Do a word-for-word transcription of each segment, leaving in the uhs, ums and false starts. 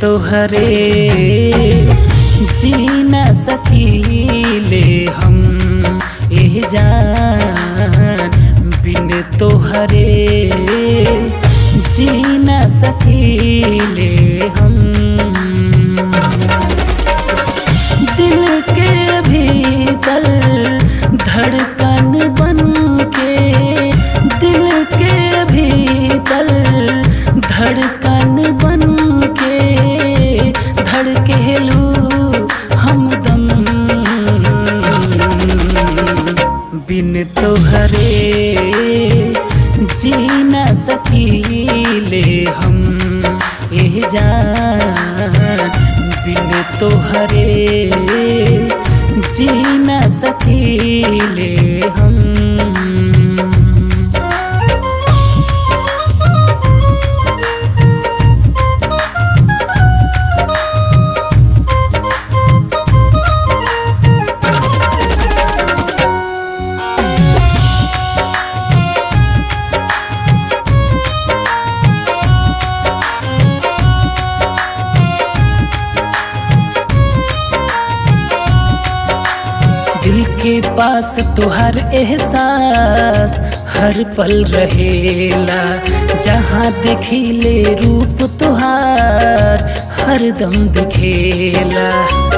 तोहरे जी न सकीले हम एह जान, बिन तोहरे जी न सकीले हम। दिल के भीतर धड़कन बन के, दिल के भीतर धड़कन बन के धड़केलू हमदम, बिन तोहरे जी न सकीले हम एह जान, बिन तोहरे जी न सकीले हम। दिल के पास तुहर एहसास हर पल रहेला, जहाँ देखिले रूप तुहार हरदम दिखेला।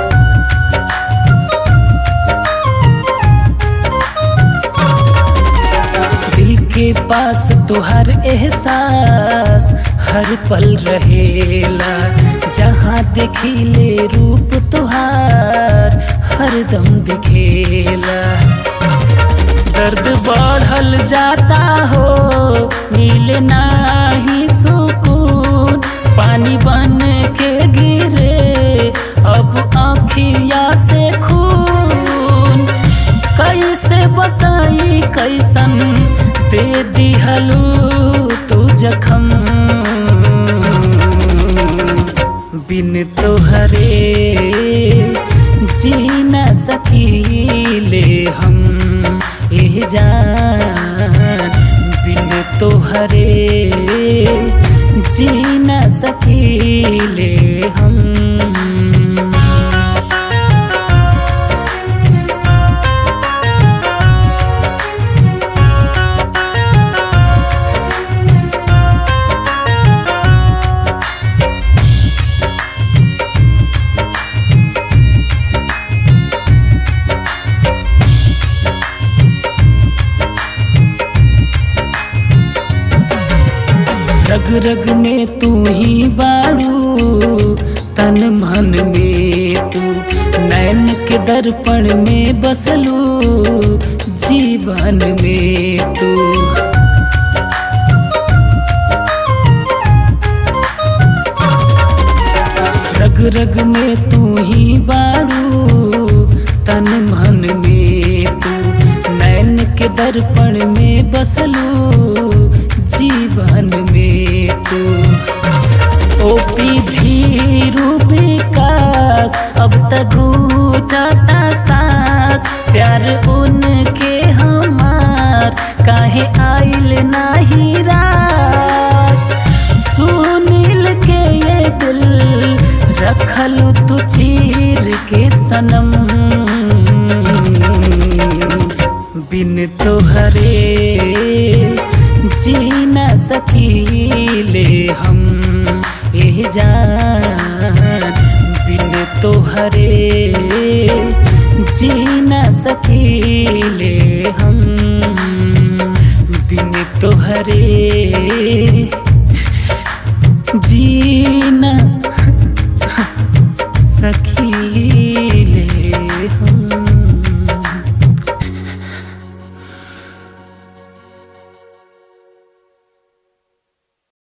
दिल के पास तुहर एहसास हर पल रहेला, जहाँ देखिले रूप तुहार हरदम दिखेला। दर्द बढ़ल जाता हो मिले नाही सुकून, पानी बन के गिरे अब आँखिया से खून। कैसे बताई कैसन दे दिहलू तू जखम, बिन तोहरे जी न सकीले हम एह जान, बिन तोहरे जी न सकीले हम। रग रग में तू ही बाड़ू, तन मन में तू, नैन के दर्पण में बसलू, जीवन में तू। रग रग में तू ही बाड़ू, तन मन में तू, नैन के दर्पण में बसलू, जीवन में तू। ओपी धीरू विकास अब तक घूटता सांस, प्यार उनके हमार काहे आइल नाही रास। सुनील के ये दिल रखलू तू चीर के सनम, बिन तोहरे जी न सकीले हम एह जान, बिन तोहरे जी न सकीले हम।